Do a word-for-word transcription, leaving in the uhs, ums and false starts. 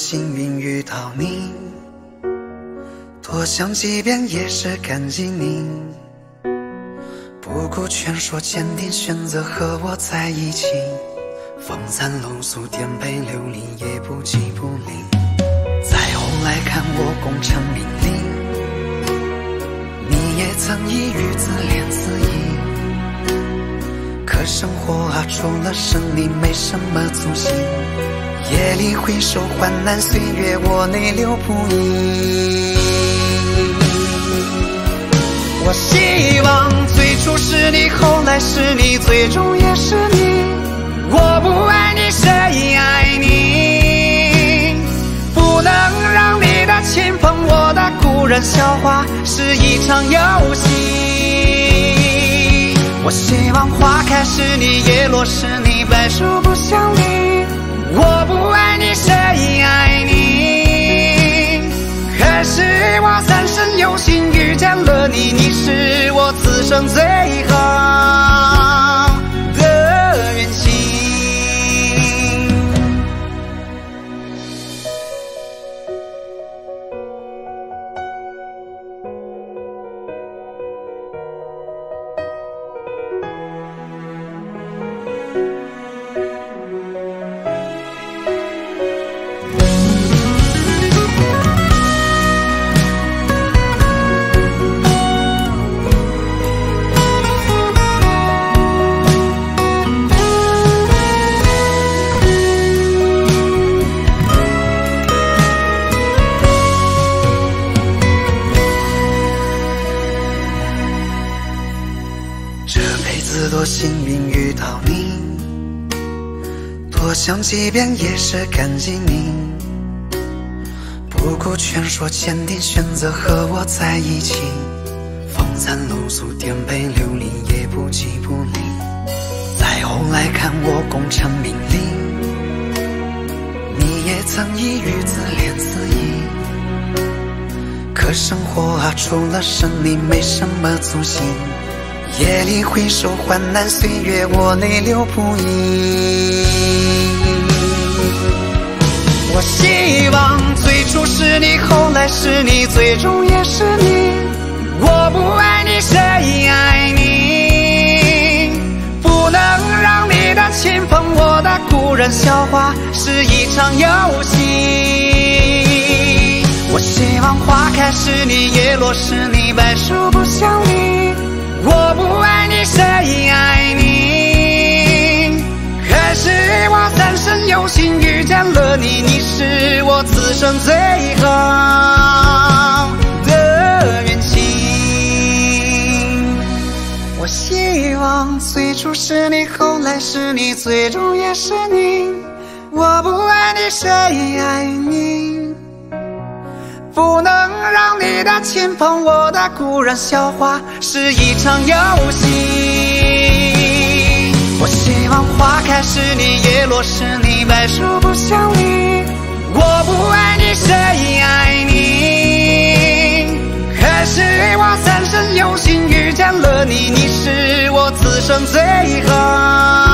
幸运遇到你，多想几遍也是感激你，不顾劝说坚定选择和我在一起，风餐露宿颠沛流离也不弃不离。再后来看我功成名利，你也曾以语自怜自艾，可生活啊除了生你没什么足迹，夜里回首患难岁月我泪流不已。我希望最初是你，后来是你，最终也是你。我不爱你，谁爱你？不能让你的亲朋我的故人笑话是一场游戏。我希望花开是你，叶落是你，白首不相离。我不爱你，谁爱你？可是我三生有幸遇见了你，你是我此生最好的缘情。多幸运遇到你，多想几遍也是感激你，不顾劝说坚定选择和我在一起，风餐露宿颠沛流离也不弃不离。再后来看我功成名利，你也曾以语自怜自艾，可生活啊除了生你没什么足迹，夜里回首患难岁月我泪流不已。我希望最初是你，后来是你，最终也是你。我不爱你，谁爱你？不能让你的亲朋我的故人笑话是一场游戏。我希望花开是你，叶落是你，白首不相离。我不爱你，谁爱你？可是我三生有幸遇见了你，你是我此生最好的缘情。我希望最初是你，后来是你，最终也是你。我不爱你，谁爱你？不能让你的亲朋我的故人笑话是一场游戏。我希望花开是你，叶落是你，白首不相离。我不爱你，谁爱你？可是我三生有幸遇见了你，你是我此生最好